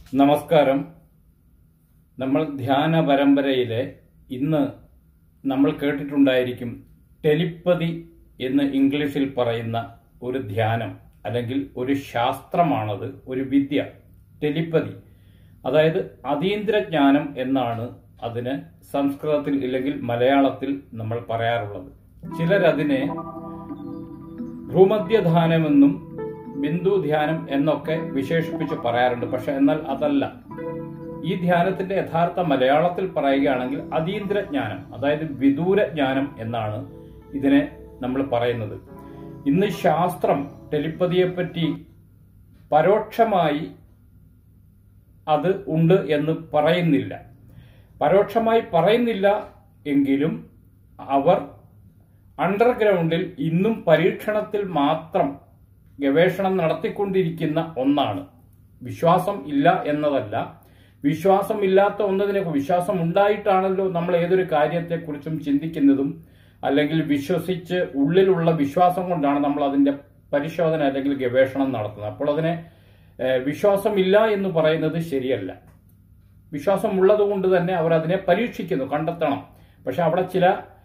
നമസ്കാരം. നമ്മൾ ധ്യാന പരമ്പരയിലെ ഇന്ന് നമ്മൾ കേട്ടിട്ടുണ്ടായിരിക്കും ടെലിപ്പതി എന്ന് ഇംഗ്ലീഷിൽ പറയുന്ന ഒരു ധ്യാനം അല്ലെങ്കിൽ ഒരു ശാസ്ത്രമാണത്, ഒരു വിദ്യ. ടെലിപ്പതി അതായത് അതീന്ദ്രജ്ഞാനം എന്നാണ് അതിന് സംസ്കൃതത്തിൽ ഇല്ലെങ്കിൽ മലയാളത്തിൽ നമ്മൾ പറയാറുള്ളത്. ചിലരതിനെ ഭൂമധ്യധാനമെന്നും ബിന്ദു ധ്യാനം എന്നൊക്കെ വിശേഷിപ്പിച്ച് പറയാറുണ്ട്. പക്ഷെ എന്നാൽ അതല്ല. ഈ ധ്യാനത്തിന്റെ യഥാർത്ഥ മലയാളത്തിൽ പറയുകയാണെങ്കിൽ അതീന്ദ്രജ്ഞാനം, അതായത് വിദൂരജ്ഞാനം എന്നാണ് ഇതിനെ നമ്മൾ പറയുന്നത്. ഇന്ന് ശാസ്ത്രം ടെലിപ്പതിയെപ്പറ്റി പരോക്ഷമായി അത് ഉണ്ട് എന്ന് പറയുന്നില്ല. പരോക്ഷമായി പറയുന്നില്ല എങ്കിലും അവർ അണ്ടർഗ്രൗണ്ടിൽ ഇന്നും പരീക്ഷണത്തിൽ മാത്രം ഗവേഷണം നടത്തിക്കൊണ്ടിരിക്കുന്ന ഒന്നാണ്. വിശ്വാസം ഇല്ല എന്നതല്ല, വിശ്വാസം ഇല്ലാത്ത ഒന്നതിനെ വിശ്വാസം ഉണ്ടായിട്ടാണല്ലോ നമ്മൾ ഏതൊരു കാര്യത്തെക്കുറിച്ചും ചിന്തിക്കുന്നതും, അല്ലെങ്കിൽ വിശ്വസിച്ച് ഉള്ളിലുള്ള വിശ്വാസം കൊണ്ടാണ് നമ്മൾ അതിന്റെ പരിശോധന അല്ലെങ്കിൽ ഗവേഷണം നടത്തുന്നത്. അപ്പോൾ അതിനെ വിശ്വാസമില്ല എന്ന് പറയുന്നത് ശരിയല്ല. വിശ്വാസം ഉള്ളത് കൊണ്ട് തന്നെ അവർ അതിനെ പരീക്ഷിക്കുന്നു, കണ്ടെത്തണം. പക്ഷെ അവിടെ ചില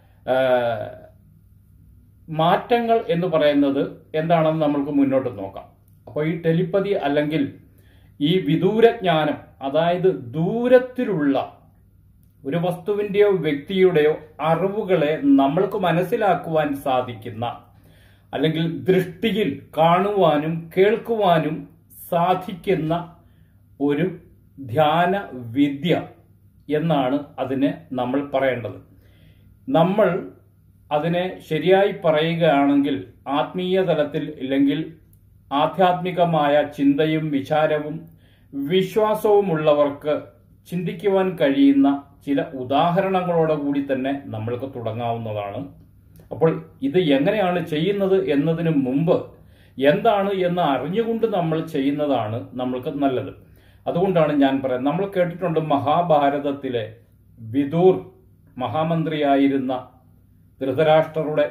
മാറ്റങ്ങൾ എന്ന് പറയുന്നത് എന്താണെന്ന് നമ്മൾക്ക് മുന്നോട്ട് നോക്കാം. അപ്പോൾ ഈ ടെലിപ്പതി അല്ലെങ്കിൽ ഈ വിദൂരജ്ഞാനം, അതായത് ദൂരത്തിലുള്ള ഒരു വസ്തുവിന്റെയോ വ്യക്തിയുടെയോ അറിവുകളെ നമ്മൾക്ക് മനസ്സിലാക്കുവാൻ സാധിക്കുന്ന, അല്ലെങ്കിൽ ദൃഷ്ടിയിൽ കാണുവാനും കേൾക്കുവാനും സാധിക്കുന്ന ഒരു ധ്യാന വിദ്യ എന്നാണ് അതിനെ നമ്മൾ പറയേണ്ടത്. നമ്മൾ അതിനെ ശരിയായി പറയുകയാണെങ്കിൽ ആത്മീയ തലത്തിൽ ഇല്ലെങ്കിൽ ആധ്യാത്മികമായ ചിന്തയും വിചാരവും വിശ്വാസവുമുള്ളവർക്ക് ചിന്തിക്കുവാൻ കഴിയുന്ന ചില ഉദാഹരണങ്ങളോടുകൂടി തന്നെ നമ്മൾക്ക് തുടങ്ങാവുന്നതാണ്. അപ്പോൾ ഇത് എങ്ങനെയാണ് ചെയ്യുന്നത് എന്നതിന് മുമ്പ് എന്താണ് എന്ന് അറിഞ്ഞുകൊണ്ട് നമ്മൾ ചെയ്യുന്നതാണ് നമ്മൾക്ക് നല്ലത്. അതുകൊണ്ടാണ് ഞാൻ പറയുന്നത്, നമ്മൾ കേട്ടിട്ടുണ്ട് മഹാഭാരതത്തിലെ വിദൂർ മഹാമന്ത്രിയായിരുന്ന ധൃതരാഷ്ട്രരുടെ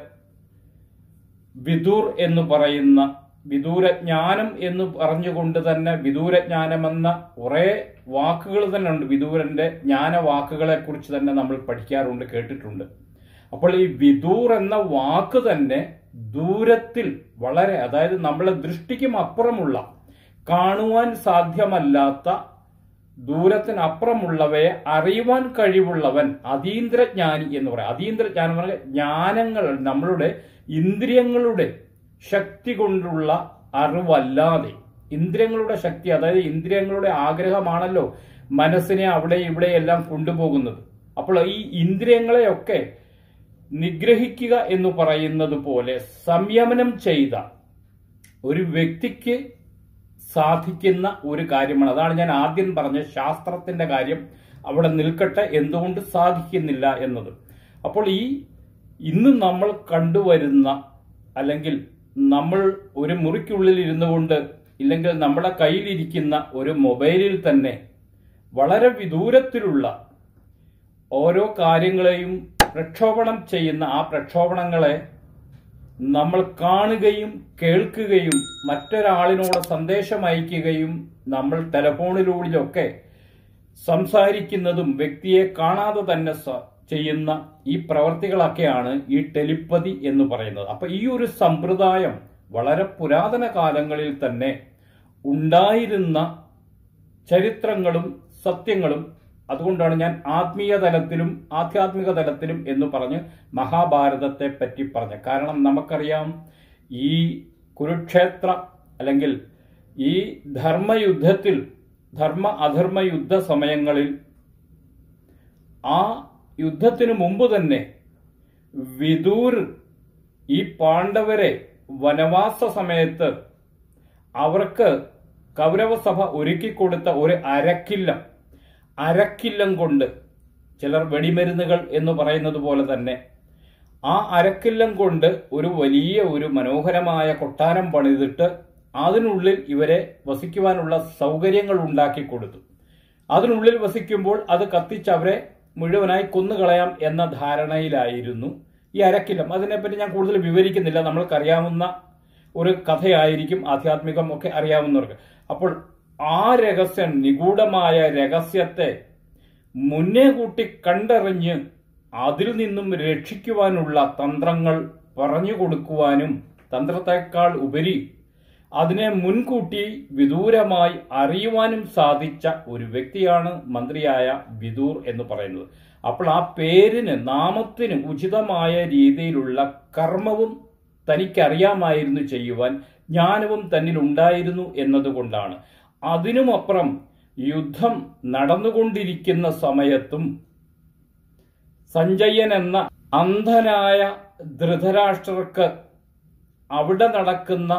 വിദൂർ എന്ന് പറയുന്ന വിദൂരജ്ഞാനം എന്ന് പറഞ്ഞുകൊണ്ട് തന്നെ വിദൂരജ്ഞാനമെന്ന കുറെ വാക്കുകൾ തന്നെ ഉണ്ട്. വിദൂരന്റെ ജ്ഞാനവാക്കുകളെ കുറിച്ച് തന്നെ നമ്മൾ പഠിക്കാറുണ്ട്, കേട്ടിട്ടുണ്ട്. അപ്പോൾ ഈ വിദൂർ എന്ന വാക്ക് തന്നെ ദൂരത്തിൽ വളരെ, അതായത് നമ്മളെ ദൃഷ്ടിക്കും അപ്പുറമുള്ള, കാണുവാൻ സാധ്യമല്ലാത്ത ദൂരത്തിനപ്പുറമുള്ളവയെ അറിയുവാൻ കഴിവുള്ളവൻ അതീന്ദ്രജ്ഞാനി എന്ന് പറയാം. അതീന്ദ്രജ്ഞാനം പറഞ്ഞാൽ ജ്ഞാനങ്ങൾ നമ്മളുടെ ഇന്ദ്രിയങ്ങളുടെ ശക്തി കൊണ്ടുള്ള അറിവല്ലാതെ, ഇന്ദ്രിയങ്ങളുടെ ശക്തി, അതായത് ഇന്ദ്രിയങ്ങളുടെ ആഗ്രഹമാണല്ലോ മനസ്സിനെ അവിടെ ഇവിടെ എല്ലാം കൊണ്ടുപോകുന്നത്. അപ്പോൾ ഈ ഇന്ദ്രിയങ്ങളെയൊക്കെ നിഗ്രഹിക്കുക എന്ന് പറയുന്നത് പോലെ സംയമനം ചെയ്ത ഒരു വ്യക്തിക്ക് സാധിക്കുന്ന ഒരു കാര്യമാണ്. അതാണ് ഞാൻ ആദ്യം പറഞ്ഞ ശാസ്ത്രത്തിന്റെ കാര്യം അവിടെ നിൽക്കട്ടെ, എന്തുകൊണ്ട് സാധിക്കുന്നില്ല എന്നത്. അപ്പോൾ ഈ ഇന്ന് നമ്മൾ കണ്ടുവരുന്ന, അല്ലെങ്കിൽ നമ്മൾ ഒരു മുറിക്കുള്ളിൽ ഇരുന്നു കൊണ്ട്, ഇല്ലെങ്കിൽ നമ്മുടെ കയ്യിലിരിക്കുന്ന ഒരു മൊബൈലിൽ തന്നെ വളരെ വിദൂരത്തിലുള്ള ഓരോ കാര്യങ്ങളെയും പ്രക്ഷോഭണം ചെയ്യുന്ന ആ പ്രക്ഷോഭണങ്ങളെ നമ്മൾ കാണുകയും കേൾക്കുകയും മറ്റൊരാളിനോട് സന്ദേശം അയക്കുകയും നമ്മൾ ടെലഫോണിലൂടെയൊക്കെ സംസാരിക്കുന്നതും വ്യക്തിയെ കാണാതെ തന്നെ ചെയ്യുന്ന ഈ പ്രവർത്തികളൊക്കെയാണ് ഈ ടെലിപ്പതി എന്ന് പറയുന്നത്. അപ്പൊ ഈ ഒരു സമ്പ്രദായം വളരെ പുരാതന കാലങ്ങളിൽ തന്നെ ഉണ്ടായിരുന്ന ചരിത്രങ്ങളും സത്യങ്ങളും, അതുകൊണ്ടാണ് ഞാൻ ആത്മീയ തലത്തിലും ആധ്യാത്മിക തലത്തിലും എന്ന് പറഞ്ഞ് മഹാഭാരതത്തെ പറ്റി പറഞ്ഞ. കാരണം നമുക്കറിയാം, ഈ കുരുക്ഷേത്ര അല്ലെങ്കിൽ ഈ ധർമ്മയുദ്ധത്തിൽ, ധർമ്മ അധർമ്മ യുദ്ധ സമയങ്ങളിൽ, ആ യുദ്ധത്തിനു മുമ്പ് തന്നെ വിദൂർ ഈ പാണ്ഡവരെ വനവാസ സമയത്ത് അവർക്ക് കൗരവസഭ ഒരുക്കിക്കൊടുത്ത ഒരു അരക്കില്ലം കൊണ്ട്, ചിലർ വെടിമരുന്നുകൾ എന്ന് പറയുന്നത് പോലെ തന്നെ ആ അരക്കില്ലം കൊണ്ട് ഒരു വലിയ ഒരു മനോഹരമായ കൊട്ടാരം പണിതിട്ട് അതിനുള്ളിൽ ഇവരെ വസിക്കുവാനുള്ള സൗകര്യങ്ങൾ ഉണ്ടാക്കി കൊടുത്തു. അതിനുള്ളിൽ വസിക്കുമ്പോൾ അത് കത്തിച്ച് അവരെ മുഴുവനായി കൊന്നുകളയാം എന്ന ധാരണയിലായിരുന്നു ഈ അരക്കില്ലം. അതിനെപ്പറ്റി ഞാൻ കൂടുതൽ വിവരിക്കുന്നില്ല, നമ്മൾക്കറിയാവുന്ന ഒരു കഥയായിരിക്കും, ആധ്യാത്മികം ഒക്കെ അറിയാവുന്നവർക്ക്. അപ്പോൾ ആ രഹസ്യം, നിഗൂഢമായ രഹസ്യത്തെ മുന്നേ കൂട്ടി കണ്ടറിഞ്ഞ് അതിൽ നിന്നും രക്ഷിക്കുവാനുള്ള തന്ത്രങ്ങൾ പറഞ്ഞു കൊടുക്കുവാനും തന്ത്രത്തെക്കാൾ ഉപരി അതിനെ മുൻകൂട്ടി വിദൂരമായി അറിയുവാനും സാധിച്ച ഒരു വ്യക്തിയാണ് മന്ത്രിയായ വിദൂർ എന്ന് പറയുന്നത്. അപ്പോൾ ആ പേരിന്, നാമത്തിന് ഉചിതമായ രീതിയിലുള്ള കർമ്മവും തനിക്കറിയാമായിരുന്നു ചെയ്യുവാൻ, ജ്ഞാനവും തന്നിലുണ്ടായിരുന്നു എന്നതുകൊണ്ടാണ്. അതിനുമപ്പുറം യുദ്ധം നടന്നുകൊണ്ടിരിക്കുന്ന സമയത്തും സഞ്ജയൻ എന്ന അന്ധനായ ധൃതരാഷ്ട്രർക്ക് അവിടെ നടക്കുന്ന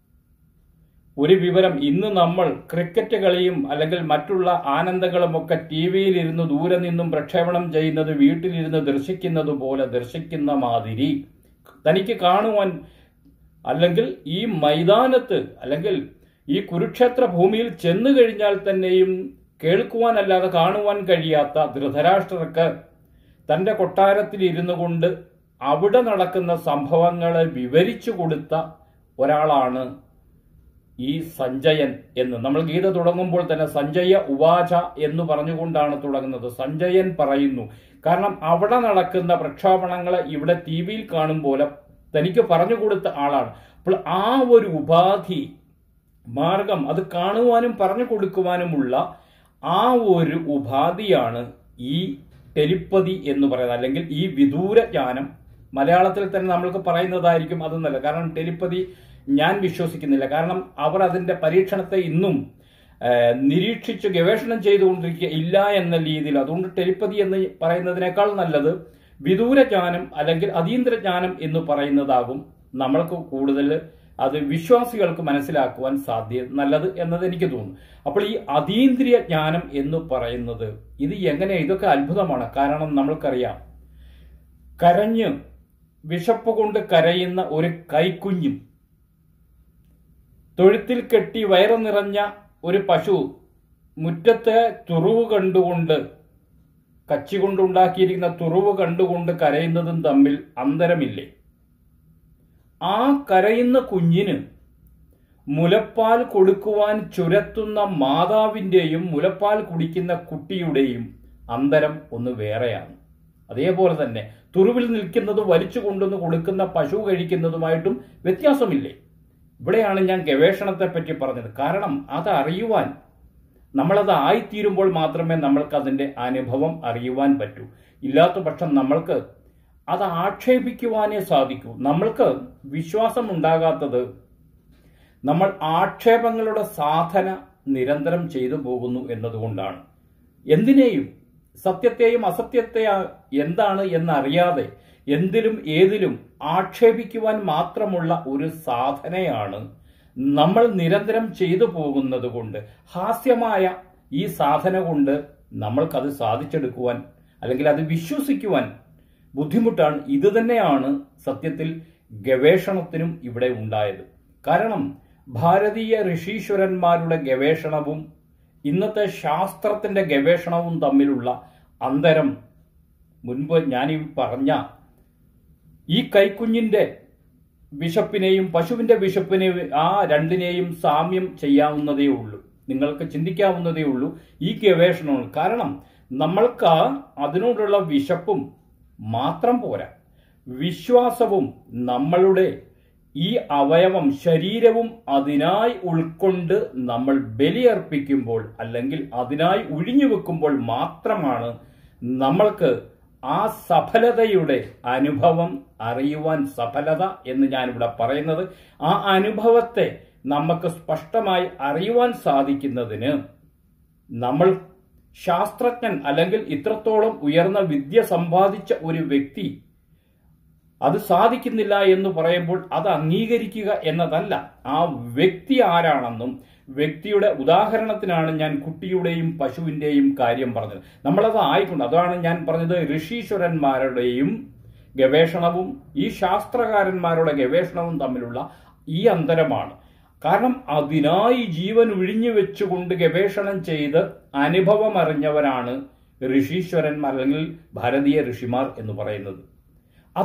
ഒരു വിവരം, ഇന്ന് നമ്മൾ ക്രിക്കറ്റ് കളിയും അല്ലെങ്കിൽ മറ്റുള്ള ആനന്ദങ്ങളുമൊക്കെ ടി വിയിൽ ഇരുന്ന് ദൂരെ നിന്നും പ്രക്ഷേപണം ചെയ്യുന്നത് വീട്ടിലിരുന്ന് ദർശിക്കുന്നത് പോലെ ദർശിക്കുന്ന മാതിരി തനിക്ക് കാണുവാൻ, അല്ലെങ്കിൽ ഈ മൈതാനത്ത് അല്ലെങ്കിൽ ഈ കുരുക്ഷേത്ര ഭൂമിയിൽ ചെന്നു കഴിഞ്ഞാൽ തന്നെയും കേൾക്കുവാനല്ലാതെ കാണുവാൻ കഴിയാത്ത ധൃതരാഷ്ട്രർക്ക് തന്റെ കൊട്ടാരത്തിൽ ഇരുന്നു കൊണ്ട് അവിടെ നടക്കുന്ന സംഭവങ്ങളെ വിവരിച്ചു കൊടുത്ത ഒരാളാണ് ഈ സഞ്ജയൻ എന്ന്. നമ്മൾ ഗീത തുടങ്ങുമ്പോൾ തന്നെ സഞ്ജയ ഉവാച എന്ന് പറഞ്ഞുകൊണ്ടാണ് തുടങ്ങുന്നത്. സഞ്ജയൻ പറയുന്നു. കാരണം അവിടെ നടക്കുന്ന പ്രക്ഷേപണങ്ങളെ ഇവിടെ ടി വിയിൽ കാണും പോലെ തനിക്ക് പറഞ്ഞു കൊടുത്ത ആളാണ്. അപ്പോൾ ആ ഒരു ഉപാധി മാർഗം, അത് കാണുവാനും പറഞ്ഞു കൊടുക്കുവാനുമുള്ള ആ ഒരു ഉപാധിയാണ് ഈ ടെലിപ്പതി എന്ന് പറയുന്നത്, അല്ലെങ്കിൽ ഈ വിദൂര ജ്ഞാനം. മലയാളത്തിൽ തന്നെ നമ്മൾക്ക് പറയുന്നതായിരിക്കും അതൊന്നല്ല. കാരണം ടെലിപ്പതി ഞാൻ വിശ്വസിക്കുന്നില്ല. കാരണം അവർ അതിന്റെ പരീക്ഷണത്തെ ഇന്നും നിരീക്ഷിച്ച് ഗവേഷണം ചെയ്തുകൊണ്ടിരിക്കുക ഇല്ല എന്ന രീതിയിൽ. അതുകൊണ്ട് ടെലിപ്പതി എന്ന് പറയുന്നതിനേക്കാൾ നല്ലത് വിദൂരജ്ഞാനം അല്ലെങ്കിൽ അതീന്ദ്രജ്ഞാനം എന്ന് പറയുന്നതാകും നമ്മൾക്ക് കൂടുതൽ അത് വിശ്വാസികൾക്ക് മനസ്സിലാക്കുവാൻ നല്ലത് എന്നത് എനിക്ക് തോന്നുന്നു. അപ്പോൾ ഈ അതീന്ദ്രിയ ജ്ഞാനം എന്ന് പറയുന്നത് ഇത് എങ്ങനെ, ഇതൊക്കെ അത്ഭുതമാണ്. കാരണം നമ്മൾക്കറിയാം, കരഞ്ഞ് വിശപ്പ് കൊണ്ട് കരയുന്ന ഒരു കൈക്കുഞ്ഞും തൊഴുത്തിൽ കെട്ടി വയറ് നിറഞ്ഞ ഒരു പശു മുറ്റത്തെ തുറുവ് കണ്ടുകൊണ്ട്, കച്ചി കൊണ്ടുണ്ടാക്കിയിരിക്കുന്ന തുറുവ് കണ്ടുകൊണ്ട് കരയുന്നതും തമ്മിൽ അന്തരമില്ലേ? ആ കരയുന്ന കുഞ്ഞിന് മുലപ്പാൽ കൊടുക്കുവാൻ ചുരത്തുന്ന മാതാവിൻ്റെയും മുലപ്പാൽ കുടിക്കുന്ന കുട്ടിയുടെയും അന്തരം ഒന്ന് വേറെയാണ്. അതേപോലെ തന്നെ തുറുവിൽ നിൽക്കുന്നത് വലിച്ചു കൊണ്ടുവന്ന് കൊടുക്കുന്ന പശു കഴിക്കുന്നതുമായിട്ടും വ്യത്യാസമില്ലേ? ഇവിടെയാണ് ഞാൻ ഗവേഷണത്തെ പറ്റി പറഞ്ഞത്. കാരണം അത് അറിയുവാൻ, നമ്മളത് ആയിത്തീരുമ്പോൾ മാത്രമേ നമ്മൾക്ക് അതിൻ്റെ അനുഭവം അറിയുവാൻ പറ്റൂ. ഇല്ലാത്ത പക്ഷം നമ്മൾക്ക് അത് ആക്ഷേപിക്കുവാനേ സാധിക്കൂ. നമ്മൾക്ക് വിശ്വാസം ഉണ്ടാകാത്തത് നമ്മൾ ആക്ഷേപങ്ങളുടെ സാധന നിരന്തരം ചെയ്തു പോകുന്നു എന്നതുകൊണ്ടാണ്. എന്തിനേയും, സത്യത്തെയും അസത്യത്തെ എന്താണ് എന്നറിയാതെ എന്തിലും ഏതിലും ആക്ഷേപിക്കുവാൻ മാത്രമുള്ള ഒരു സാധനയാണ് നമ്മൾ നിരന്തരം ചെയ്തു പോകുന്നത് കൊണ്ട്, ഹാസ്യമായ ഈ സാധന കൊണ്ട് നമ്മൾക്കത് സാധിച്ചെടുക്കുവാൻ അല്ലെങ്കിൽ അത് വിശ്വസിക്കുവാൻ ബുദ്ധിമുട്ടാണ്. ഇത് തന്നെയാണ് സത്യത്തിൽ ഗവേഷണത്തിനും ഇവിടെ ഉണ്ടായത്. കാരണം ഭാരതീയ ഋഷീശ്വരന്മാരുടെ ഗവേഷണവും ഇന്നത്തെ ശാസ്ത്രത്തിന്റെ ഗവേഷണവും തമ്മിലുള്ള അന്തരം മുൻപ് ഞാൻ ഈ പറഞ്ഞ ഈ കൈക്കുഞ്ഞിന്റെ വിശപ്പിനെയും പശുവിന്റെ വിശപ്പിനെയും ആ രണ്ടിനെയും സാമ്യം ചെയ്യാവുന്നതേ ഉള്ളൂ. നിങ്ങൾക്ക് ചിന്തിക്കാവുന്നതേ ഉള്ളൂ ഈ ഗവേഷണവും. കാരണം നമ്മൾക്ക് അതിനോടുള്ള വിശപ്പും മാത്രം പോരാ, വിശ്വാസവും നമ്മളുടെ ഈ അവയവം, ശരീരവും അതിനായി ഉൾക്കൊണ്ട് നമ്മൾ ബലിയർപ്പിക്കുമ്പോൾ അല്ലെങ്കിൽ അതിനായി ഒഴിഞ്ഞു വെക്കുമ്പോൾ മാത്രമാണ് നമ്മൾക്ക് ആ സഫലതയുടെ അനുഭവം അറിയുവാൻ. സഫലത എന്ന് ഞാനിവിടെ പറയുന്നത് ആ അനുഭവത്തെ നമുക്ക് സ്പഷ്ടമായി അറിയുവാൻ സാധിക്കുന്നതിന് നമ്മൾ ശാസ്ത്രജ്ഞൻ അല്ലെങ്കിൽ ഇത്രത്തോളം ഉയർന്ന വിദ്യ സമ്പാദിച്ച ഒരു വ്യക്തി അത് സാധിക്കുന്നില്ല എന്ന് പറയുമ്പോൾ അത് അംഗീകരിക്കുക എന്നതല്ല. ആ വ്യക്തി ആരാണെന്നും വ്യക്തിയുടെ ഉദാഹരണത്തിനാണ് ഞാൻ കുട്ടിയുടെയും പശുവിന്റെയും കാര്യം പറഞ്ഞത്. നമ്മളത് ആയിക്കൊണ്ട്, അതാണ് ഞാൻ പറഞ്ഞത്, ഋഷീശ്വരന്മാരുടെയും ഗവേഷണവും ഈ ശാസ്ത്രകാരന്മാരുടെ ഗവേഷണവും തമ്മിലുള്ള ഈ അന്തരമാണ്. കാരണം അതിനായി ജീവൻ ഒഴിഞ്ഞു വെച്ചുകൊണ്ട് ഗവേഷണം ചെയ്ത് അനുഭവം അറിഞ്ഞവരാണ് ഋഷീശ്വരന്മാർ അല്ലെങ്കിൽ ഭാരതീയ ഋഷിമാർ എന്ന് പറയുന്നത്.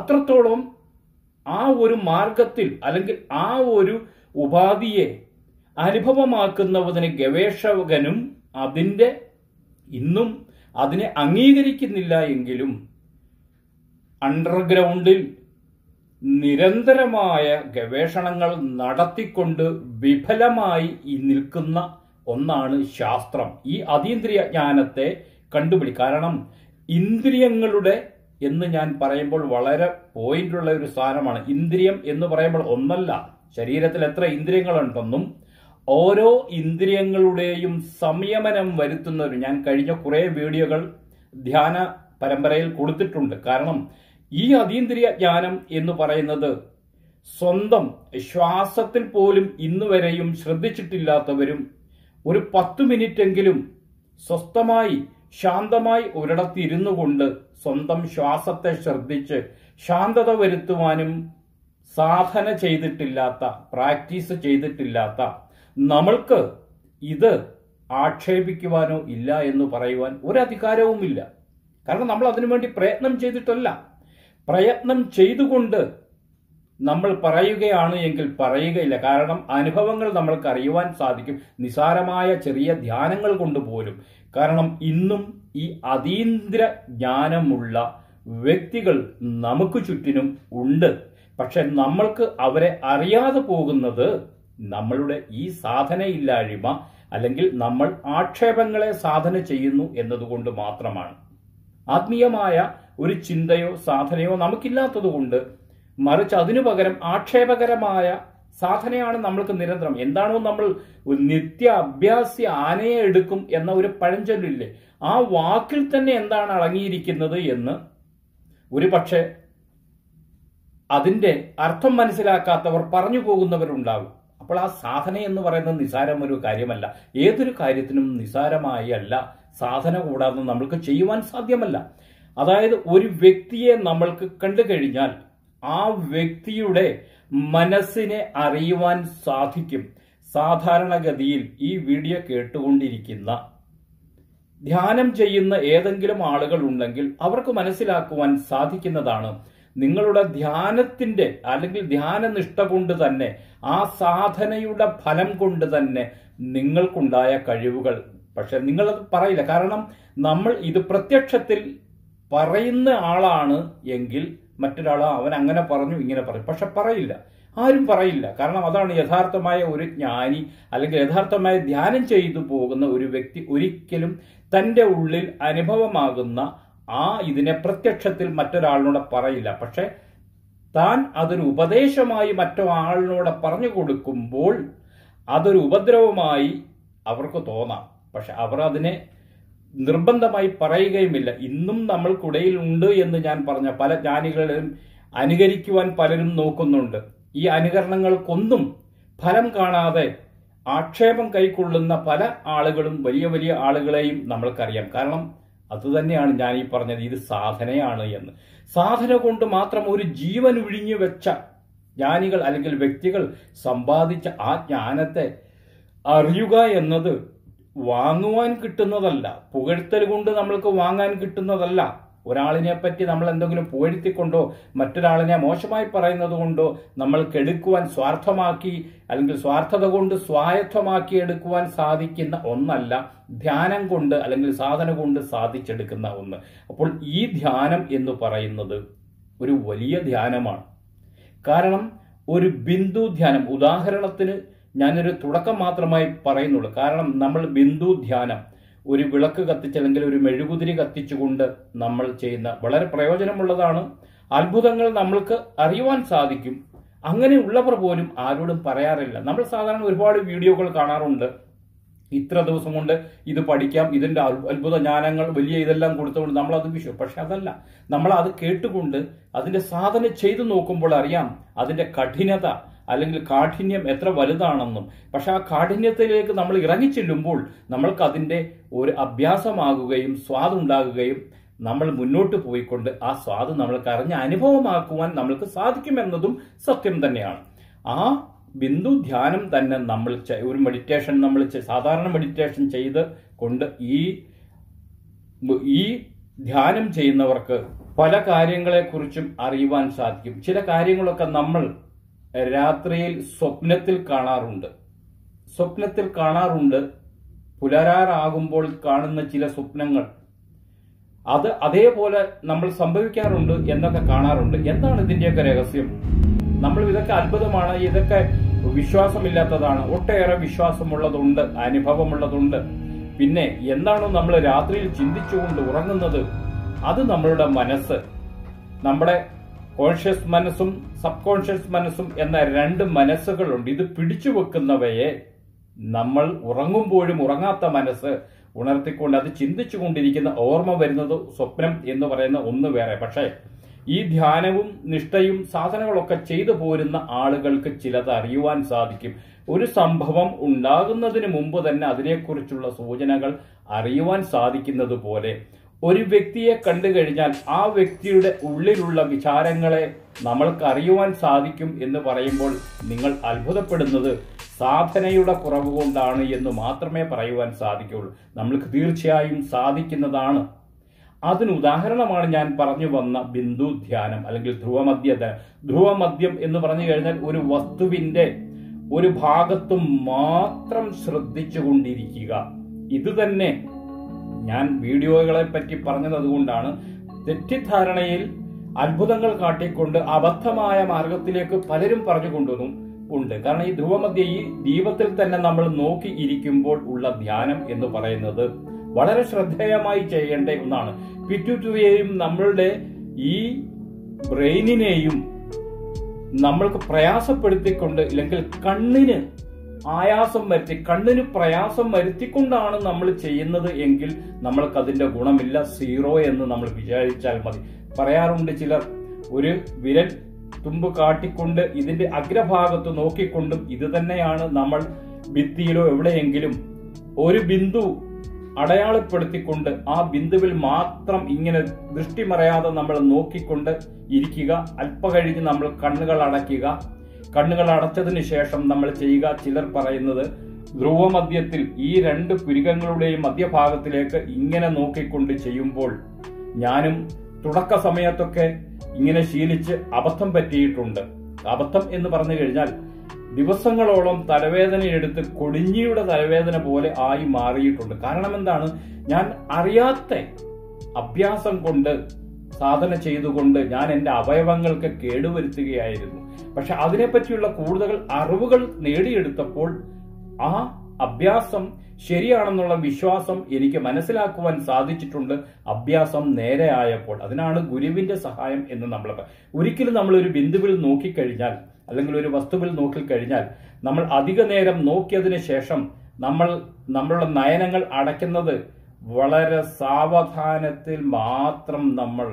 അത്രത്തോളം ആ ഒരു മാർഗത്തിൽ അല്ലെങ്കിൽ ആ ഒരു ഉപാധിയെ അനുഭവമാക്കുന്നതിന് ഗവേഷകനും ഇന്നും അതിനെ അംഗീകരിക്കുന്നില്ല എങ്കിലും അണ്ടർഗ്രൗണ്ടിൽ നിരന്തരമായ ഗവേഷണങ്ങൾ നടത്തിക്കൊണ്ട് വിഫലമായി നിൽക്കുന്ന ഒന്നാണ് ശാസ്ത്രം. ഈ അതീന്ദ്രിയ ജ്ഞാനത്തെ കാരണം ഇന്ദ്രിയങ്ങളുടെ എന്ന് ഞാൻ പറയുമ്പോൾ വളരെ പോയിന്റുള്ള ഒരു സാധനമാണ്. ഇന്ദ്രിയം എന്ന് പറയുമ്പോൾ ഒന്നല്ല, ശരീരത്തിൽ എത്ര ഇന്ദ്രിയങ്ങളുണ്ടെന്നും ഓരോ ഇന്ദ്രിയങ്ങളുടെയും സംയമനം വരുത്തുന്നവരും ഞാൻ കഴിഞ്ഞ കുറെ വീഡിയോകൾ ധ്യാന പരമ്പരയിൽ കൊടുത്തിട്ടുണ്ട്. കാരണം ഈ അതീന്ദ്രിയ ജ്ഞാനം എന്ന് പറയുന്നത് സ്വന്തം ശ്വാസത്തിൽ പോലും ഇന്നുവരെയും ശ്രദ്ധിച്ചിട്ടില്ലാത്തവരും ഒരു 10 മിനിറ്റെങ്കിലും സ്വസ്ഥമായി ശാന്തമായി ഒരിടത്തിരുന്നു കൊണ്ട് സ്വന്തം ശ്വാസത്തെ ശ്രദ്ധിച്ച് ശാന്തത വരുത്തുവാനും സാധന ചെയ്തിട്ടില്ലാത്ത, പ്രാക്ടീസ് ചെയ്തിട്ടില്ലാത്ത നമ്മൾക്ക് ഇത് ആക്ഷേപിക്കുവാനോ ഇല്ല എന്ന് പറയുവാൻ ഒരധികാരവുമില്ല. കാരണം നമ്മൾ അതിനുവേണ്ടി പ്രയത്നം ചെയ്തിട്ടല്ല. പ്രയത്നം ചെയ്തുകൊണ്ട് നമ്മൾ പറയുകയാണ് എങ്കിൽ പറയുകയില്ല. കാരണം അനുഭവങ്ങൾ നമ്മൾക്ക് അറിയുവാൻ സാധിക്കും നിസാരമായ ചെറിയ ധ്യാനങ്ങൾ കൊണ്ട് പോലും. കാരണം ഇന്നും ഈ അതീന്ദ്ര ജ്ഞാനമുള്ള വ്യക്തികൾ നമുക്ക് ചുറ്റിനും ഉണ്ട്. പക്ഷെ നമ്മൾക്ക് അവരെ അറിയാതെ പോകുന്നത് നമ്മളുടെ ഈ സാധനയില്ലായ്മ അല്ലെങ്കിൽ നമ്മൾ ആക്ഷേപങ്ങളെ സാധന ചെയ്യുന്നു എന്നതുകൊണ്ട് മാത്രമാണ്. ആത്മീയമായ ഒരു ചിന്തയോ സാധനയോ നമുക്കില്ലാത്തതുകൊണ്ട്, മറിച്ച് അതിനു പകരം ആക്ഷേപകരമായ സാധനയാണ് നമ്മൾക്ക് നിരന്തരം. എന്താണോ നമ്മൾ നിത്യ അഭ്യാസി ആനയെ എടുക്കും എന്ന ഒരു പഴഞ്ചൊല്ലില്ലേ, ആ വാക്കിൽ തന്നെ എന്താണ് അടങ്ങിയിരിക്കുന്നത് എന്ന് ഒരു പക്ഷേ അതിന്റെ അർത്ഥം മനസ്സിലാക്കാത്തവർ പറഞ്ഞു പോകുന്നവരുണ്ടാകും. അപ്പോൾ ആ സാധന എന്ന് പറയുന്നത് നിസാരം ഒരു കാര്യമല്ല. ഏതൊരു കാര്യത്തിനും നിസാരമായി അല്ല സാധന കൂടാതെ നമ്മൾക്ക് ചെയ്യുവാൻ സാധ്യമല്ല. അതായത് ഒരു വ്യക്തിയെ നമ്മൾക്ക് കണ്ടു കഴിഞ്ഞാൽ ആ വ്യക്തിയുടെ മനസ്സിനെ അറിയുവാൻ സാധിക്കും. സാധാരണഗതിയിൽ ഈ വീഡിയോ കേട്ടുകൊണ്ടിരിക്കുന്ന ധ്യാനം ചെയ്യുന്ന ഏതെങ്കിലും ആളുകൾ ഉണ്ടെങ്കിൽ അവർക്ക് മനസ്സിലാക്കുവാൻ സാധിക്കുന്നതാണ്. നിങ്ങളുടെ ധ്യാനത്തിന്റെ അല്ലെങ്കിൽ ധ്യാനനിഷ്ഠ കൊണ്ട് തന്നെ ആ സാധനയുടെ ഫലം കൊണ്ട് തന്നെ നിങ്ങൾക്കുണ്ടായ കഴിവുകൾ. പക്ഷെ നിങ്ങളത് പറയില്ല. കാരണം നമ്മൾ ഇത് പ്രത്യക്ഷത്തിൽ പറയുന്ന ആളാണ് എങ്കിൽ മറ്റൊരാൾ അവൻ അങ്ങനെ പറഞ്ഞു ഇങ്ങനെ പറയും, പക്ഷെ പറയില്ല, ആരും പറയില്ല. കാരണം അതാണ് യഥാർത്ഥമായ ഒരു ജ്ഞാനി അല്ലെങ്കിൽ യഥാർത്ഥമായ ധ്യാനം ചെയ്തു പോകുന്ന ഒരു വ്യക്തി ഒരിക്കലും തൻ്റെ ഉള്ളിൽ അനുഭവമാകുന്ന ഇതിനെ പ്രത്യക്ഷത്തിൽ മറ്റൊരാളിനോട് പറയില്ല. പക്ഷെ താൻ അതൊരു ഉപദേശമായി മറ്റൊരാളിനോട് പറഞ്ഞു കൊടുക്കുമ്പോൾ അതൊരു ഉപദ്രവമായി അവർക്ക് തോന്നാം. പക്ഷെ അവർ അതിനെ നിർബന്ധമായി പറയുകയുമില്ല. ഇന്നും നമ്മൾക്കിടയിൽ ഉണ്ട് എന്ന് ഞാൻ പറഞ്ഞ പല ജ്ഞാനികളെയും അനുകരിക്കുവാൻ പലരും നോക്കുന്നുണ്ട്. ഈ അനുകരണങ്ങൾക്കൊന്നും ഫലം കാണാതെ ആക്ഷേപം കൈക്കൊള്ളുന്ന പല ആളുകളും വലിയ വലിയ ആളുകളെയും നമ്മൾക്കറിയാം. കാരണം അതുതന്നെയാണ് ഞാൻ ഈ പറഞ്ഞത്, ഇത് സാധനയാണ് എന്ന്. സാധന കൊണ്ട് മാത്രം ഒരു ജീവൻ ഒഴിഞ്ഞു വെച്ച ജ്ഞാനികൾ അല്ലെങ്കിൽ വ്യക്തികൾ സമ്പാദിച്ച ആ ജ്ഞാനത്തെ അറിയുക എന്നത് വാങ്ങുവാൻ കിട്ടുന്നതല്ല. പുകഴ്ത്തൽ കൊണ്ട് നമ്മൾക്ക് വാങ്ങാൻ കിട്ടുന്നതല്ല. ഒരാളിനെ പറ്റി നമ്മൾ എന്തെങ്കിലും പുകഴ്ത്തിക്കൊണ്ടോ മറ്റൊരാളിനെ മോശമായി പറയുന്നത് കൊണ്ടോ നമ്മൾ കെടുക്കുവാൻ സ്വാർത്ഥമാക്കി അല്ലെങ്കിൽ സ്വാർത്ഥത കൊണ്ട് സ്വായത്തമാക്കി എടുക്കുവാൻ സാധിക്കുന്ന ഒന്നല്ല ധ്യാനം കൊണ്ട് അല്ലെങ്കിൽ സാധന കൊണ്ട് സാധിച്ചെടുക്കുന്ന ഒന്ന്. അപ്പോൾ ഈ ധ്യാനം എന്ന് പറയുന്നത് ഒരു വലിയ ധ്യാനമാണ്. കാരണം ഒരു ബിന്ദു ധ്യാനം, ഉദാഹരണത്തിന് ഞാനൊരു തുടക്കം മാത്രമായി പറയുന്നുള്ളൂ. കാരണം നമ്മൾ ബിന്ദു ധ്യാനം ഒരു വിളക്ക് കത്തിച്ച് അല്ലെങ്കിൽ ഒരു മെഴുകുതിരി കത്തിച്ചുകൊണ്ട് നമ്മൾ ചെയ്യുന്ന വളരെ പ്രയോജനമുള്ളതാണ്. അത്ഭുതങ്ങൾ നമ്മൾക്ക് അറിയുവാൻ സാധിക്കും. അങ്ങനെയുള്ളവർ പോലും ആരോടും പറയാറില്ല. നമ്മൾ സാധാരണ ഒരുപാട് വീഡിയോകൾ കാണാറുണ്ട്. ഇത്ര ദിവസം കൊണ്ട് ഇത് പഠിക്കാം, ഇതിന്റെ അത്ഭുത ജ്ഞാനങ്ങൾ വലിയ ഇതെല്ലാം കൊടുത്തുകൊണ്ട് നമ്മൾ അത് പക്ഷെ അതല്ല. നമ്മൾ അത് കേട്ടുകൊണ്ട് അതിന്റെ സാധന ചെയ്തു നോക്കുമ്പോൾ അറിയാം അതിന്റെ കഠിനത അല്ലെങ്കിൽ കാഠിന്യം എത്ര വലുതാണെന്നും. പക്ഷെ ആ കാഠിന്യത്തിലേക്ക് നമ്മൾ ഇറങ്ങിച്ചെല്ലുമ്പോൾ നമ്മൾക്ക് അതിന്റെ ഒരു അഭ്യാസമാകുകയും സ്വാദുണ്ടാകുകയും നമ്മൾ മുന്നോട്ട് പോയിക്കൊണ്ട് ആ സ്വാദ് നമ്മൾക്ക് അറിഞ്ഞ അനുഭവമാക്കുവാൻ നമ്മൾക്ക് സാധിക്കുമെന്നതും സത്യം തന്നെയാണ്. ആ ബിന്ദു ധ്യാനം തന്നെ നമ്മൾ ഒരു മെഡിറ്റേഷൻ നമ്മൾ സാധാരണ മെഡിറ്റേഷൻ ചെയ്ത് കൊണ്ട് ഈ ധ്യാനം ചെയ്യുന്നവർക്ക് പല കാര്യങ്ങളെക്കുറിച്ചും അറിയുവാൻ സാധിക്കും. ചില കാര്യങ്ങളൊക്കെ നമ്മൾ രാത്രിയിൽ സ്വപ്നത്തിൽ കാണാറുണ്ട്. സ്വപ്നത്തിൽ കാണാറുണ്ട്. പുലരാറാകുമ്പോൾ കാണുന്ന ചില സ്വപ്നങ്ങൾ അത് അതേപോലെ നമ്മൾ സംഭവിക്കാറുണ്ട് എന്നൊക്കെ കാണാറുണ്ട്. എന്താണ് ഇതിന്റെയൊക്കെ രഹസ്യം? നമ്മൾ ഇതൊക്കെ അത്ഭുതമാണ്, ഇതൊക്കെ വിശ്വാസമില്ലാത്തതാണ്. ഒട്ടേറെ വിശ്വാസമുള്ളതുണ്ട്, അനുഭവമുള്ളതുണ്ട്. പിന്നെ എന്താണോ നമ്മൾ രാത്രിയിൽ ചിന്തിച്ചുകൊണ്ട് ഉറങ്ങുന്നത്, അത് നമ്മളുടെ മനസ്സ്, നമ്മുടെ കോൺഷ്യസ് മനസ്സും സബ് കോൺഷ്യസ് മനസ്സും എന്ന രണ്ട് മനസ്സുകളുണ്ട്. ഇത് പിടിച്ചു വെക്കുന്നവയെ നമ്മൾ ഉറങ്ങുമ്പോഴും ഉറങ്ങാത്ത മനസ്സ് ഉണർത്തിക്കൊണ്ട് അത് ചിന്തിച്ചു കൊണ്ടിരിക്കുന്ന ഓർമ്മ വരുന്നത് സ്വപ്നം എന്ന് പറയുന്ന ഒന്ന് വേറെ. പക്ഷേ ഈ ധ്യാനവും നിഷ്ഠയും സാധനങ്ങളൊക്കെ ചെയ്തു പോരുന്ന ആളുകൾക്ക് ചിലത് അറിയുവാൻ സാധിക്കും. ഒരു സംഭവം ഉണ്ടാകുന്നതിന് മുമ്പ് തന്നെ അതിനെക്കുറിച്ചുള്ള സൂചനകൾ അറിയുവാൻ സാധിക്കുന്നത് പോലെ ഒരു വ്യക്തിയെ കണ്ടു കഴിഞ്ഞാൽ ആ വ്യക്തിയുടെ ഉള്ളിലുള്ള വിചാരങ്ങളെ നമ്മൾക്ക് അറിയുവാൻ സാധിക്കും എന്ന് പറയുമ്പോൾ നിങ്ങൾ അത്ഭുതപ്പെടുന്നത് സാധനയുടെ കുറവ് കൊണ്ടാണ് എന്ന് മാത്രമേ പറയുവാൻ സാധിക്കുകയുള്ളൂ. നമ്മൾക്ക് തീർച്ചയായും സാധിക്കുന്നതാണ്. അതിന് ഉദാഹരണമാണ് ഞാൻ പറഞ്ഞു വന്ന ബിന്ദു ധ്യാനം അല്ലെങ്കിൽ ധ്രുവമധ്യ ധ്യാനം. ധ്രുവമദ്യം എന്ന് പറഞ്ഞു കഴിഞ്ഞാൽ ഒരു വസ്തുവിന്റെ ഒരു ഭാഗത്ത് മാത്രം ശ്രദ്ധിച്ചു കൊണ്ടിരിക്കുക. ഇത് തന്നെ ഞാൻ വീഡിയോകളെ പറ്റി പറഞ്ഞത് അതുകൊണ്ടാണ്. തെറ്റിദ്ധാരണയിൽ അത്ഭുതങ്ങൾ കാട്ടിക്കൊണ്ട് അബദ്ധമായ മാർഗത്തിലേക്ക് പലരും പറഞ്ഞു കൊണ്ടുവന്നു ഉണ്ട്. കാരണം ഈ ധ്രുവമധ്യ, ഈ ദീപത്തിൽ തന്നെ നമ്മൾ നോക്കി ഇരിക്കുമ്പോൾ ഉള്ള ധ്യാനം എന്ന് പറയുന്നത് വളരെ ശ്രദ്ധേയമായി ചെയ്യേണ്ട ഒന്നാണ്. പിറ്റ്യൂട്ടറിയെയും നമ്മളുടെ ഈ ബ്രെയിനിനെയും നമ്മൾക്ക് പ്രയാസപ്പെടുത്തിക്കൊണ്ട്, ഇല്ലെങ്കിൽ കണ്ണിന് ആയാസം വരുത്തി, കണ്ണിന് പ്രയാസം വരുത്തിക്കൊണ്ടാണ് നമ്മൾ ചെയ്യുന്നത് എങ്കിൽ നമ്മൾക്ക് അതിന്റെ ഗുണമില്ല, സീറോ എന്ന് നമ്മൾ വിചാരിച്ചാൽ മതി. പറയാറുണ്ട് ചിലർ, ഒരു വിരൽ തുമ്പ് കാട്ടിക്കൊണ്ട് ഇതിന്റെ അഗ്രഭാഗത്ത് നോക്കിക്കൊണ്ടും ഇത് തന്നെയാണ് നമ്മൾ ഭിത്തിയിലോ എവിടെയെങ്കിലും ഒരു ബിന്ദു അടയാളപ്പെടുത്തിക്കൊണ്ട് ആ ബിന്ദുവിൽ മാത്രം ഇങ്ങനെ ദൃഷ്ടി മറയാതെ നമ്മൾ നോക്കിക്കൊണ്ട് ഇരിക്കുക. അല്പ കഴിഞ്ഞ് നമ്മൾ കണ്ണുകൾ അടയ്ക്കുക. കണ്ണുകൾ അടച്ചതിന് ശേഷം നമ്മൾ ചെയ്യുക. ചിലർ പറയുന്നത് ധ്രുവമധ്യത്തിൽ ഈ രണ്ട് പുരികങ്ങളുടെയും മധ്യഭാഗത്തിലേക്ക് ഇങ്ങനെ നോക്കിക്കൊണ്ട് ചെയ്യുമ്പോൾ, ഞാനും തുടക്ക സമയത്തൊക്കെ ഇങ്ങനെ ശീലിച്ച് അബദ്ധം പറ്റിയിട്ടുണ്ട്. അബദ്ധം എന്ന് പറഞ്ഞു കഴിഞ്ഞാൽ ദിവസങ്ങളോളം തലവേദന എടുത്ത് കൊടിഞ്ഞിയുടെ തലവേദന പോലെ ആയി മാറിയിട്ടുണ്ട്. കാരണം എന്താണ്? ഞാൻ അറിയാത്ത അഭ്യാസം കൊണ്ട്, സാധന ചെയ്തുകൊണ്ട് ഞാൻ എന്റെ അവയവങ്ങൾക്ക് കേടുവരുത്തുകയായിരുന്നു. പക്ഷെ അതിനെപ്പറ്റിയുള്ള കൂടുതൽ അറിവുകൾ നേടിയെടുത്തപ്പോൾ ആ അഭ്യാസം ശരിയാണെന്നുള്ള വിശ്വാസം എനിക്ക് മനസ്സിലാക്കുവാൻ സാധിച്ചിട്ടുണ്ട്. അഭ്യാസം നേരെയായപ്പോൾ അതിനാണ് ഗുരുവിന്റെ സഹായം എന്ന് നമ്മൾ ഒരിക്കലും നമ്മൾ ഒരു ബിന്ദുവിൽ നോക്കിക്കഴിഞ്ഞാൽ അല്ലെങ്കിൽ ഒരു വസ്തുവിൽ നോക്കിക്കഴിഞ്ഞാൽ നമ്മൾ അധിക നേരം നോക്കിയതിന് ശേഷം നമ്മളുടെ നയനങ്ങൾ അടയ്ക്കുന്നത് വളരെ സാവധാനത്തിൽ മാത്രം നമ്മൾ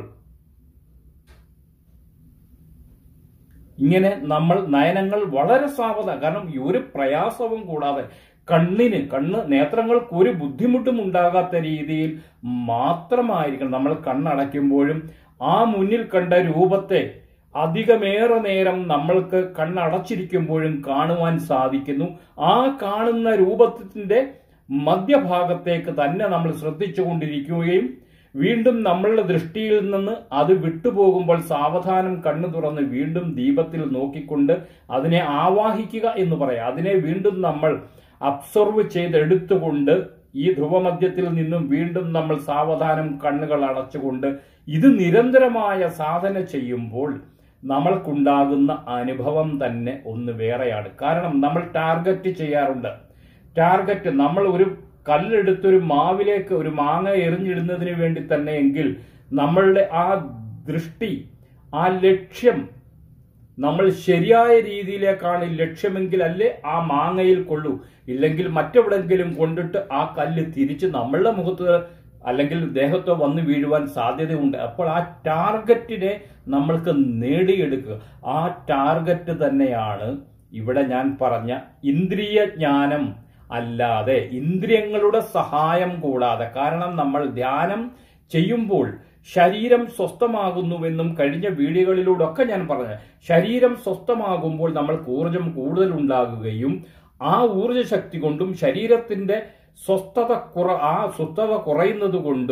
ഇങ്ങനെ നയനങ്ങൾ വളരെ സാവധാനം, കാരണം ഒരു പ്രയാസവും കൂടാതെ നേത്രങ്ങൾക്ക് ഒരു ബുദ്ധിമുട്ടും ഉണ്ടാകാത്ത രീതിയിൽ മാത്രമായിരിക്കണം നമ്മൾ കണ്ണടയ്ക്കുമ്പോഴും ആ മുന്നിൽ കണ്ട രൂപത്തെ അധികമേറെ നേരം നമ്മൾക്ക് കണ്ണടച്ചിരിക്കുമ്പോഴും കാണുവാൻ സാധിക്കുന്നു. ആ കാണുന്ന രൂപത്തിന്റെ മധ്യഭാഗത്തേക്ക് തന്നെ നമ്മൾ ശ്രദ്ധിച്ചുകൊണ്ടിരിക്കുകയും വീണ്ടും നമ്മളുടെ ദൃഷ്ടിയിൽ നിന്ന് അത് വിട്ടുപോകുമ്പോൾ സാവധാനം കണ്ണു തുറന്ന് വീണ്ടും ദീപത്തിൽ നോക്കിക്കൊണ്ട് അതിനെ ആവാഹിക്കുക എന്ന് പറയാം. അതിനെ വീണ്ടും നമ്മൾ അബ്സർവ് ചെയ്തെടുത്തുകൊണ്ട് ഈ ധ്രുവമധ്യത്തിൽ നിന്നും വീണ്ടും നമ്മൾ സാവധാനം കണ്ണുകൾ അടച്ചുകൊണ്ട് ഇത് നിരന്തരമായ സാധന ചെയ്യുമ്പോൾ നമ്മൾക്കുണ്ടാകുന്ന അനുഭവം തന്നെ ഒന്ന് വേറെയാണ്. കാരണം നമ്മൾ ടാർഗറ്റ് ചെയ്യാറുണ്ട്. ടാർഗറ്റ് നമ്മൾ ഒരു കല്ലെടുത്തൊരു മാവിലേക്ക് ഒരു മാങ്ങ എറിഞ്ഞിടുന്നതിന് വേണ്ടി തന്നെ എങ്കിൽ നമ്മളുടെ ആ ദൃഷ്ടി, ആ ലക്ഷ്യം നമ്മൾ ശരിയായ രീതിയിലേക്കാണ് ലക്ഷ്യമെങ്കിൽ അല്ലേ ആ മാങ്ങയിൽ കൊള്ളൂ. ഇല്ലെങ്കിൽ മറ്റെവിടെങ്കിലും കൊണ്ടിട്ട് ആ കല്ല് തിരിച്ച് നമ്മളുടെ മുഖത്ത് അല്ലെങ്കിൽ ദേഹത്തോ വന്ന് വീഴുവാൻ സാധ്യതയുണ്ട്. അപ്പോൾ ആ ടാർഗറ്റിനെ നമ്മൾക്ക് നേടിയെടുക്കുക. ആ ടാർഗറ്റ് തന്നെയാണ് ഇവിടെ ഞാൻ പറഞ്ഞ ഇന്ദ്രിയ ജ്ഞാനം അല്ലാതെ ഇന്ദ്രിയങ്ങളുടെ സഹായം കൂടാതെ. കാരണം നമ്മൾ ധ്യാനം ചെയ്യുമ്പോൾ ശരീരം സ്വസ്ഥമാകുന്നുവെന്നും കഴിഞ്ഞ വീഡിയോകളിലൂടെ ഒക്കെ ഞാൻ പറഞ്ഞു, ശരീരം സ്വസ്ഥമാകുമ്പോൾ നമ്മൾക്ക് ഊർജം കൂടുതൽ ഉണ്ടാകുകയും ആ ഊർജശക്തി കൊണ്ടും ശരീരത്തിന്റെ സ്വസ്ഥത കുറയുന്നത് കൊണ്ടും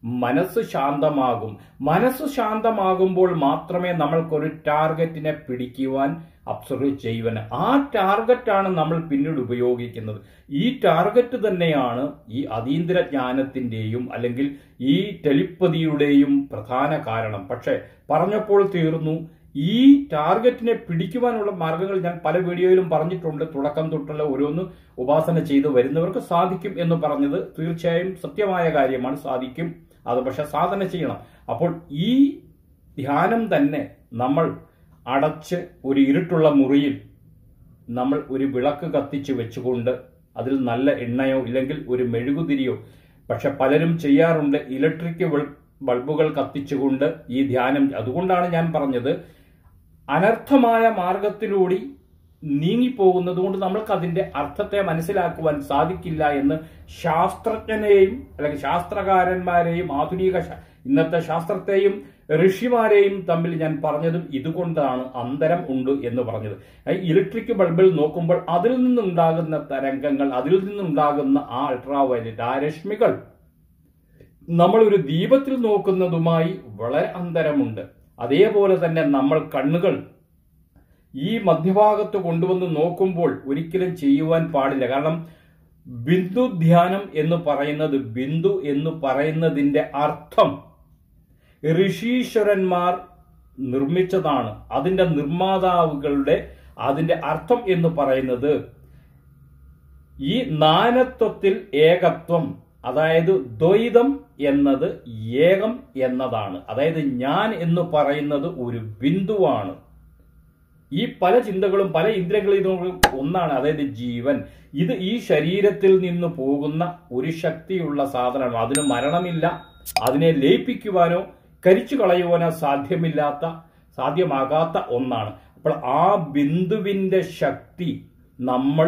മനസ്സ് ശാന്തമാകും. മനസ്സ് ശാന്തമാകുമ്പോൾ മാത്രമേ നമ്മൾക്കൊരു ടാർഗറ്റിനെ പിടിക്കുവാൻ അബ്സർവ് ചെയ്യുവാൻ, ആ ടാർഗറ്റാണ് നമ്മൾ പിന്നീട് ഉപയോഗിക്കുന്നത്. ഈ ടാർഗറ്റ് തന്നെയാണ് ഈ അതീന്ദ്ര ജ്ഞാനത്തിന്റെയും അല്ലെങ്കിൽ ഈ ടെലിപ്പതിയുടെയും പ്രധാന കാരണം. പക്ഷെ പറഞ്ഞപ്പോൾ തീർന്നു. ഈ ടാർഗറ്റിനെ പിടിക്കുവാനുള്ള മാർഗങ്ങൾ ഞാൻ പല വീഡിയോയിലും പറഞ്ഞിട്ടുണ്ട്. തുടക്കം തൊട്ടുള്ള ഓരോന്ന് ഉപാസന ചെയ്ത് വരുന്നവർക്ക് സാധിക്കും എന്ന് പറഞ്ഞത് തീർച്ചയായും സത്യമായ കാര്യമാണ്. സാധിക്കും. അത് പക്ഷെ സാധന ചെയ്യണം. അപ്പോൾ ഈ ധ്യാനം തന്നെ നമ്മൾ അടച്ച് ഒരു ഇരുട്ടുള്ള മുറിയിൽ നമ്മൾ ഒരു വിളക്ക് കത്തിച്ച് വെച്ചുകൊണ്ട് അതിൽ നല്ല എണ്ണയോ ഇല്ലെങ്കിൽ ഒരു മെഴുകുതിരിയോ, പക്ഷെ പലരും ചെയ്യാറുണ്ട് ഇലക്ട്രിക് ബൾബുകൾ കത്തിച്ചുകൊണ്ട് ഈ ധ്യാനം. അതുകൊണ്ടാണ് ഞാൻ പറഞ്ഞത് അനർത്ഥമായ മാർഗത്തിലൂടെ നീങ്ങിപ്പോകുന്നത് കൊണ്ട് നമ്മൾക്ക് അതിന്റെ അർത്ഥത്തെ മനസ്സിലാക്കുവാൻ സാധിക്കില്ല എന്ന് ശാസ്ത്രജ്ഞനെയും അല്ലെങ്കിൽ ശാസ്ത്രകാരന്മാരെയും ആധുനിക ഇന്നത്തെ ശാസ്ത്രത്തെയും ഋഷിമാരെയും തമ്മിൽ ഞാൻ പറഞ്ഞതും ഇതുകൊണ്ടാണ് അന്തരം ഉണ്ട് എന്ന് പറഞ്ഞത്. ഇലക്ട്രിക് ബൾബിൽ നോക്കുമ്പോൾ അതിൽ നിന്നുണ്ടാകുന്ന തരംഗങ്ങൾ, അതിൽ നിന്നുണ്ടാകുന്ന ആ അൾട്രാവയലറ്റ്, ആ രശ്മികൾ നമ്മൾ ഒരു ദീപത്തിൽ നോക്കുന്നതുമായി വളരെ അന്തരമുണ്ട്. അതേപോലെ തന്നെ നമ്മൾ കണ്ണുകൾ ഈ മധ്യഭാഗത്ത് കൊണ്ടുവന്ന് നോക്കുമ്പോൾ ഒരിക്കലും ചെയ്യുവാൻ പാടില്ല. കാരണം ബിന്ദു ധ്യാനം എന്ന് പറയുന്നത്, ബിന്ദു എന്ന് പറയുന്നതിന്റെ അർത്ഥം ഋഷീശ്വരന്മാർ നിർമ്മിച്ചതാണ്. അതിന്റെ നിർമ്മാതാവുകളുടെ അതിന്റെ അർത്ഥം എന്ന് പറയുന്നത് ഈ നാനത്വത്തിൽ ഏകത്വം, അതായത് ദ്വൈതം എന്നത് ഏകം എന്നതാണ്. അതായത് ഞാൻ എന്ന് പറയുന്നത് ഒരു ബിന്ദുവാണ്. ഈ പല ചിന്തകളും പല ഇന്ദ്രിയങ്ങളും ഒന്നാണ്, അതായത് ജീവൻ. ഇത് ഈ ശരീരത്തിൽ നിന്ന് പോകുന്ന ഒരു ശക്തിയുള്ള സാധനമാണ്. അതിന് മരണമില്ല. അതിനെ ലയിപ്പിക്കുവാനോ കരിച്ചു കളയുവാനോ സാധ്യമാകാത്ത ഒന്നാണ്. അപ്പോൾ ആ ബിന്ദുവിന്റെ ശക്തി നമ്മൾ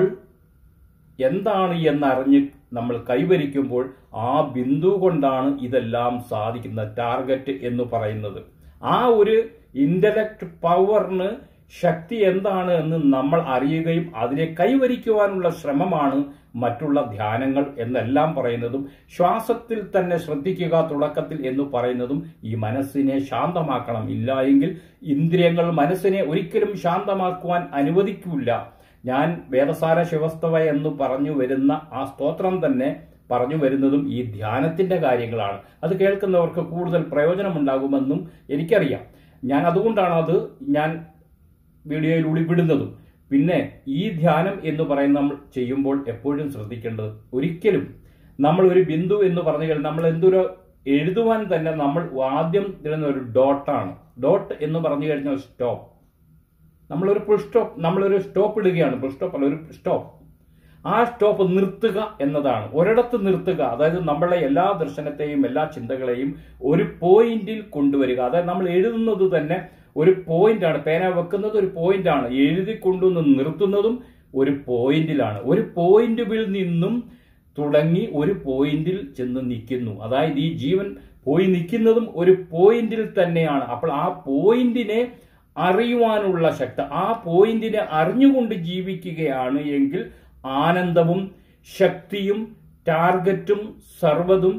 എന്താണ് എന്നറിഞ്ഞ് നമ്മൾ കൈവരിക്കുമ്പോൾ ആ ബിന്ദു കൊണ്ടാണ് ഇതെല്ലാം സാധിക്കുന്നത്. ടാർഗറ്റ് എന്ന് പറയുന്നത് ആ ഒരു ഇന്റലക്ട് പവറിന് ശക്തി എന്താണ് എന്ന് നമ്മൾ അറിയുകയും അതിനെ കൈവരിക്കുവാനുള്ള ശ്രമമാണ് മറ്റുള്ള ധ്യാനങ്ങൾ എന്നെല്ലാം പറയുന്നതും. ശ്വാസത്തിൽ തന്നെ ശ്രദ്ധിക്കുക തുടക്കത്തിൽ എന്ന് പറയുന്നതും ഈ മനസ്സിനെ ശാന്തമാക്കണം. ഇല്ല എങ്കിൽ ഇന്ദ്രിയങ്ങൾ മനസ്സിനെ ഒരിക്കലും ശാന്തമാക്കുവാൻ അനുവദിക്കില്ല. ഞാൻ വേദസാര ശിവസ്തവ എന്ന് പറഞ്ഞു വരുന്ന ആ സ്തോത്രം തന്നെ പറഞ്ഞു വരുന്നതും ഈ ധ്യാനത്തിന്റെ കാര്യങ്ങളാണ്. അത് കേൾക്കുന്നവർക്ക് കൂടുതൽ പ്രയോജനമുണ്ടാകുമെന്നും എനിക്കറിയാം. ഞാൻ അതുകൊണ്ടാണ് അത് ഞാൻ വീഡിയോയിലൂടെ വിടുന്നതും. പിന്നെ ഈ ധ്യാനം എന്ന് പറയുന്ന നമ്മൾ ചെയ്യുമ്പോൾ എപ്പോഴും ശ്രദ്ധിക്കേണ്ടത്, ഒരിക്കലും നമ്മൾ ഒരു ബിന്ദു എന്ന് പറഞ്ഞു കഴിഞ്ഞാൽ നമ്മൾ എന്തൊരു എഴുതുവാൻ തന്നെ നമ്മൾ ആദ്യം ഇടുന്ന ഒരു ഡോട്ടാണ്. ഡോട്ട് എന്ന് പറഞ്ഞു കഴിഞ്ഞാൽ സ്റ്റോപ്പ്. നമ്മളൊരു ഫുൾ സ്റ്റോപ്പ്, നമ്മളൊരു സ്റ്റോപ്പ് ഇടുകയാണ്. ഫുൾ സ്റ്റോപ്പ് അല്ല, ഒരു സ്റ്റോപ്പ്. ആ സ്റ്റോപ്പ് നിർത്തുക എന്നതാണ്. ഒരിടത്ത് നിർത്തുക, അതായത് നമ്മളെ എല്ലാ ദർശനത്തെയും എല്ലാ ചിന്തകളെയും ഒരു പോയിന്റിൽ കൊണ്ടുവരിക. അതായത് നമ്മൾ എഴുതുന്നത് തന്നെ ഒരു പോയിന്റാണ്. പേന വെക്കുന്നത് ഒരു പോയിന്റാണ്. എഴുതിക്കൊണ്ടുവന്ന് നിർത്തുന്നതും ഒരു പോയിന്റിലാണ്. ഒരു പോയിന്റിൽ നിന്നും തുടങ്ങി ഒരു പോയിന്റിൽ ചെന്ന് നിൽക്കുന്നു. അതായത് ഈ ജീവൻ പോയി നിൽക്കുന്നതും ഒരു പോയിന്റിൽ തന്നെയാണ്. അപ്പോൾ ആ പോയിന്റിനെ അറിയുവാനുള്ള ശക്തി, ആ പോയിന്റിനെ അറിഞ്ഞുകൊണ്ട് ജീവിക്കുകയാണ് എങ്കിൽ ആനന്ദവും ശക്തിയും ടാർഗറ്റും സർവ്വതും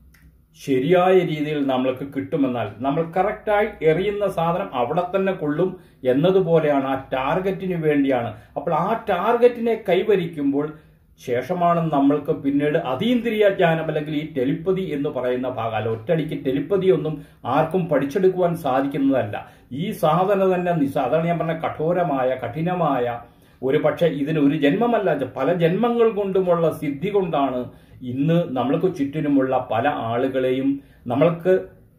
ശരിയായ രീതിയിൽ നമ്മൾക്ക് കിട്ടുമെന്നാൽ നമ്മൾ കറക്റ്റായി എറിയുന്ന സാധനം അവിടെ തന്നെ കൊള്ളും എന്നതുപോലെയാണ്. ആ ടാർഗറ്റിന് വേണ്ടിയാണ്. അപ്പോൾ ആ ടാർഗറ്റിനെ കൈവരിക്കുമ്പോൾ ശേഷമാണ് നമ്മൾക്ക് പിന്നീട് അതീന്ദ്രിയ ജ്ഞാനം അല്ലെങ്കിൽ ഈ ടെലിപ്പതി എന്ന് പറയുന്ന ഭാഗം. അല്ല, ഒറ്റയടിക്ക് ടെലിപ്പതി ഒന്നും ആർക്കും പഠിച്ചെടുക്കുവാൻ സാധിക്കുന്നതല്ല. ഈ സാധന തന്നെ അതാണ് ഞാൻ പറഞ്ഞ കഠിനമായ ഒരു പക്ഷെ ഇതിന് ഒരു ജന്മമല്ല, പല ജന്മങ്ങൾ കൊണ്ടുമുള്ള സിദ്ധി കൊണ്ടാണ് ഇന്ന് നമ്മൾക്ക് ചുറ്റിനുമുള്ള പല ആളുകളെയും നമ്മൾക്ക്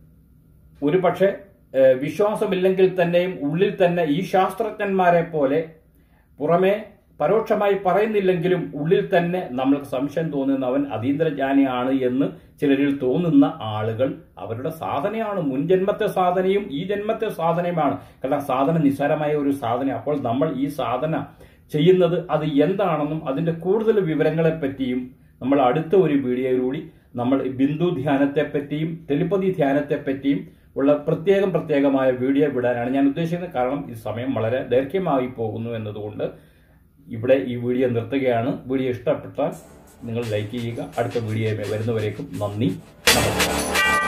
ഒരു പക്ഷെ വിശ്വാസമില്ലെങ്കിൽ തന്നെയും ഉള്ളിൽ തന്നെ ഈ ശാസ്ത്രജ്ഞന്മാരെ പോലെ പുറമെ പരോക്ഷമായി പറയുന്നില്ലെങ്കിലും ഉള്ളിൽ തന്നെ നമ്മൾക്ക് സംശയം തോന്നുന്ന അവൻ അതീന്ദ്രജ്ഞാനിയാണ് എന്ന് ചിലരിൽ തോന്നുന്ന ആളുകൾ അവരുടെ സാധനയാണ്. മുൻജന്മത്തെ സാധനയും ഈ ജന്മത്തെ സാധനയുമാണ്. കാരണം സാധന നിസ്സാരമായ ഒരു സാധന. അപ്പോൾ നമ്മൾ ഈ സാധന ചെയ്യുന്നത് അത് എന്താണെന്നും അതിന്റെ കൂടുതൽ വിവരങ്ങളെപ്പറ്റിയും നമ്മൾ അടുത്ത ഒരു വീഡിയോയിലൂടെ നമ്മൾ ബിന്ദു ധ്യാനത്തെപ്പറ്റിയും ടെലിപ്പതി ധ്യാനത്തെപ്പറ്റിയും ഉള്ള പ്രത്യേകമായ വീഡിയോ വിടാനാണ് ഞാൻ ഉദ്ദേശിക്കുന്നത്. കാരണം ഈ സമയം വളരെ ദൈർഘ്യമായി പോകുന്നു എന്നതുകൊണ്ട് ഇവിടെ ഈ വീഡിയോ നിർത്തുകയാണ്. വീഡിയോ ഇഷ്ടപ്പെട്ടാൽ നിങ്ങൾ ലൈക്ക് ചെയ്യുക. അടുത്ത വീഡിയോയുമായി വരുന്നവരേക്കും നന്ദി, നമസ്കാരം.